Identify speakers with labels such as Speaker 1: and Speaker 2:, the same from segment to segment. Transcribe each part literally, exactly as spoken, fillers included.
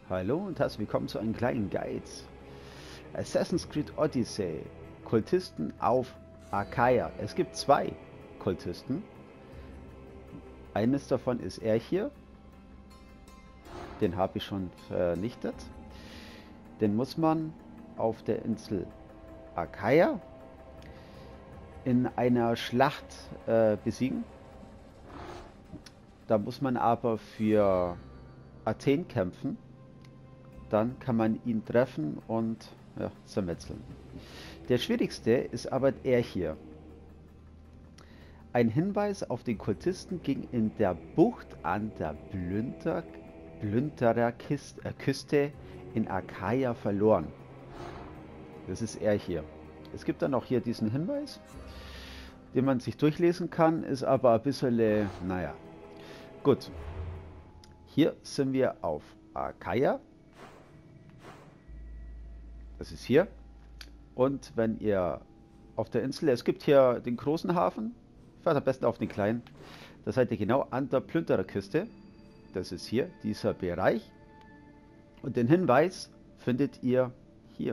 Speaker 1: Hallo und herzlich willkommen zu einem kleinen Guide. Assassin's Creed Odyssey. Kultisten auf Achaia. Es gibt zwei Kultisten. Eines davon ist er hier. Den habe ich schon vernichtet. Den muss man auf der Insel Achaia in einer Schlacht äh, besiegen. Da muss man aber für Athen kämpfen. Dann kann man ihn treffen und ja, zermetzeln. Der schwierigste ist aber er hier. Ein Hinweis auf den Kultisten ging in der Bucht an der Plünter, Plünterer Kist, äh, Küste in Achaia verloren. Das ist er hier. Es gibt dann auch hier diesen Hinweis, den man sich durchlesen kann, ist aber ein bisschen, äh, naja. Gut. Hier sind wir auf Achaia. Das ist hier. Und wenn ihr auf der Insel, es gibt hier den großen Hafen, fahrt am besten auf den kleinen. Da seid ihr genau an der Plünterer Küste. Das ist hier, dieser Bereich. Und den Hinweis findet ihr hier.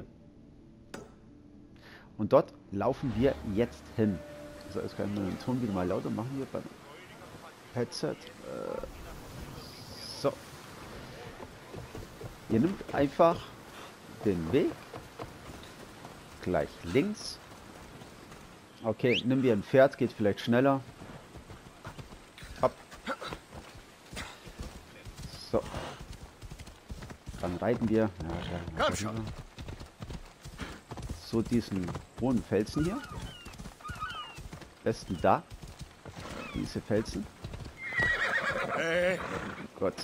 Speaker 1: Und dort laufen wir jetzt hin. So, jetzt kann ich den Ton wieder mal lauter machen hier beim Headset. Äh, so. Ihr nehmt einfach den Weg. Gleich links. Okay, nimm dir ein Pferd, geht vielleicht schneller. Hopp. So. Dann reiten wir. Ja, ja, so diesen hohen Felsen hier. Besten da. Diese Felsen.
Speaker 2: Hey.
Speaker 1: Gott.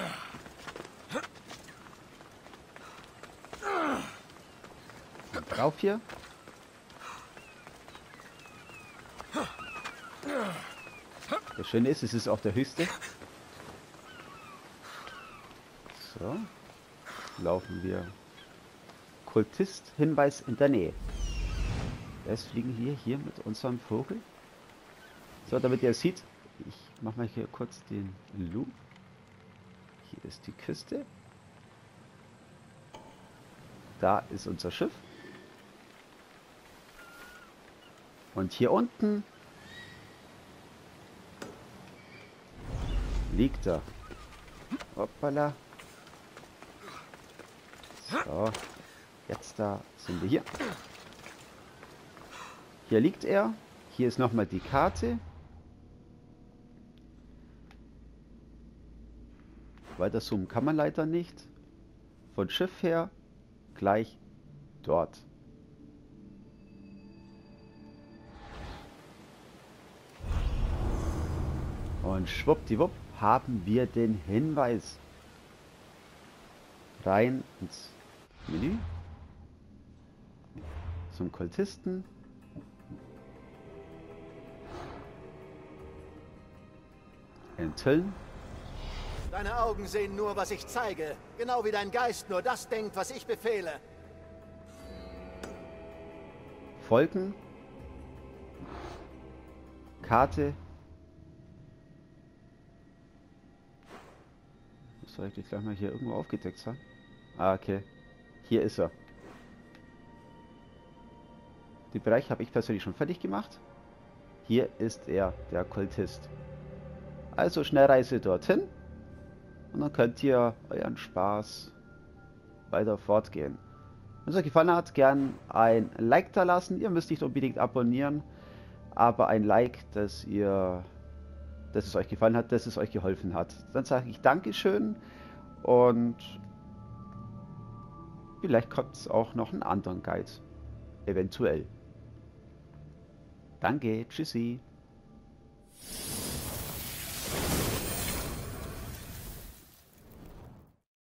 Speaker 1: Drauf hier. Das Schöne ist, es ist auch der höchste. So. Laufen wir. Kultist, Hinweis in der Nähe. Jetzt fliegen wir hier mit unserem Vogel. So, damit ihr es seht, ich mache mal hier kurz den Loop. Hier ist die Küste. Da ist unser Schiff. Und hier unten liegt er. Hoppala. So, jetzt da sind wir hier. Hier liegt er. Hier ist nochmal die Karte. Weiter zoomen kann man leider nicht. Von Schiff her gleich dort. Und schwuppdiwupp haben wir den Hinweis. Rein ins Menü. Zum Kultisten. Enthüllen.
Speaker 2: Deine Augen sehen nur, was ich zeige. Genau wie dein Geist nur das denkt, was ich befehle.
Speaker 1: Folgen. Karte. Soll ich gleich mal hier irgendwo aufgedeckt sein? Ah, okay. Hier ist er. Den Bereich habe ich persönlich schon fertig gemacht. Hier ist er, der Kultist. Also Schnellreise dorthin. Und dann könnt ihr euren Spaß weiter fortgehen. Wenn es euch gefallen hat, gern ein Like da lassen. Ihr müsst nicht unbedingt abonnieren. Aber ein Like, dass ihr... dass es euch gefallen hat, dass es euch geholfen hat. Dann sage ich Dankeschön und vielleicht kommt es auch noch einen anderen Guide. Eventuell. Danke, tschüssi.